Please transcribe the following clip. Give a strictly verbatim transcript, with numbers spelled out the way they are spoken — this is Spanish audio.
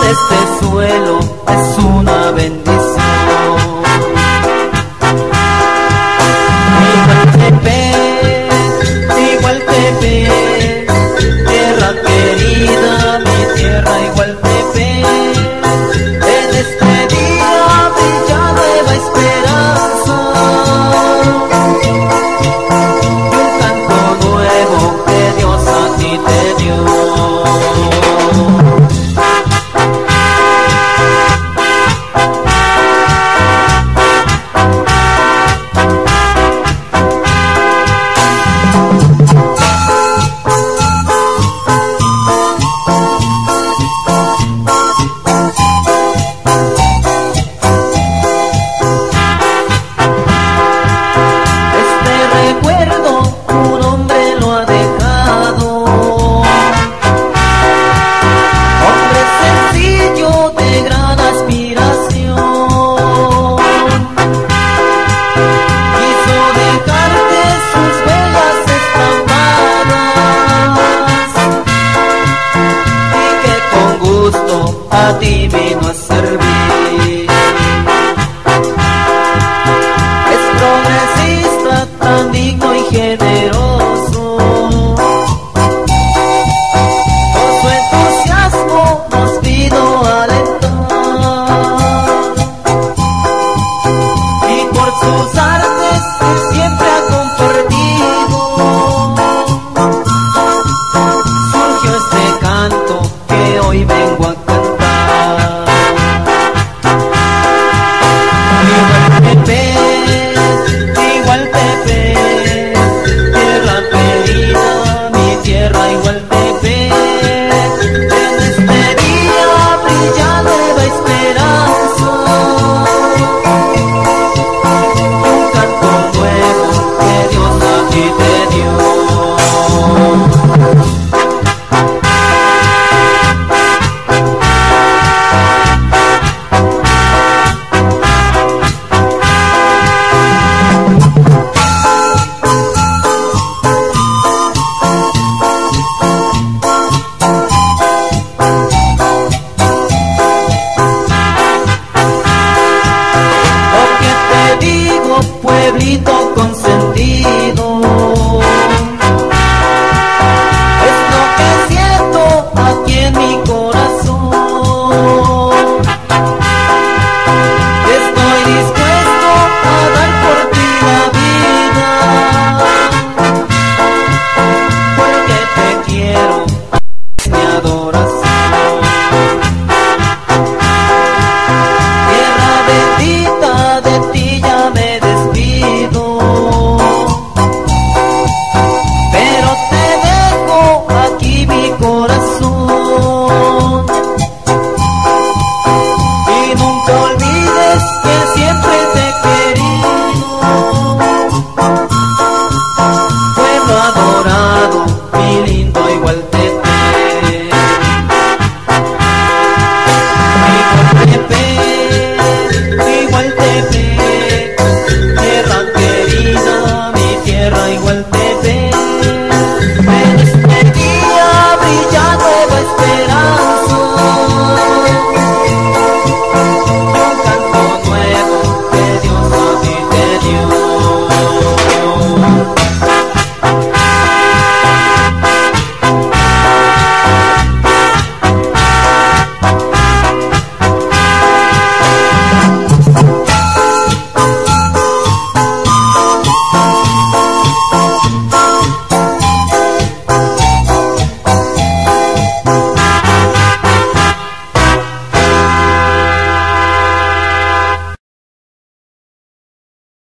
este suelo es una bendición. Igualtepec, Igualtepec, tierra querida, mi tierra Igualtepec, en este día brilla nueva esperanza, y un canto nuevo que Dios a ti te dio. A ti vino a servir. Es progresista, tan digno y generoso, con su entusiasmo nos vino a alentar, y por sus artes que siempre ha compartido, surgió este canto que hoy vengo a cantar. Igualtepec, tierra querida, mi tierra Igualtepec, en este día brilla nueva esperanza, y un canto nuevo que Dios a ti te dio. Pueblito consentido, es lo que siento aquí en mi corazón. Estoy dispuesto a dar por ti la vida, porque te quiero, mi adoración. Tierra bendita, de ti ya me despido, pero te dejo aquí mi corazón, y nunca olvides que siempre te he querido, pueblo adorado, mi lindo Igualtepec. Igualtepec.